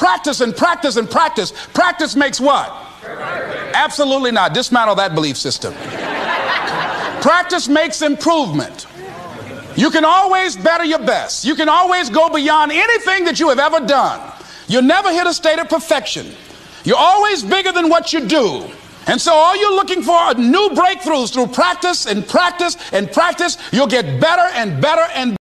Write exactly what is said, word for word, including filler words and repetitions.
practice and practice and practice, practice makes what? Absolutely not. Dismantle that belief system. Practice makes improvement. You can always better your best. You can always go beyond anything that you have ever done. You'll never hit a state of perfection. You're always bigger than what you do. And so all you're looking for are new breakthroughs through practice and practice and practice. You'll get better and better and better.